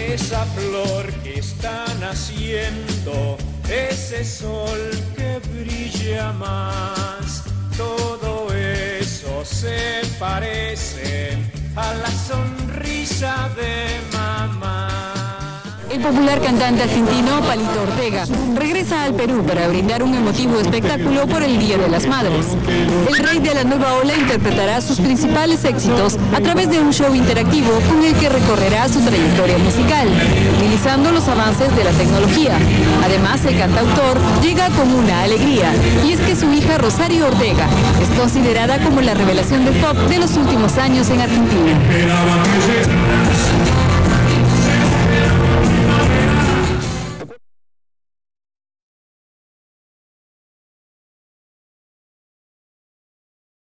esa flor que está naciendo, ese sol que brilla más, todo eso se parece a la sonrisa de mamá. El popular cantante argentino Palito Ortega regresa al Perú para brindar un emotivo espectáculo por el Día de las Madres. El rey de la nueva ola interpretará sus principales éxitos a través de un show interactivo con el que recorrerá su trayectoria musical, utilizando los avances de la tecnología. Además, el cantautor llega con una alegría, y es que su hija Rosario Ortega es considerada como la revelación del pop de los últimos años en Argentina.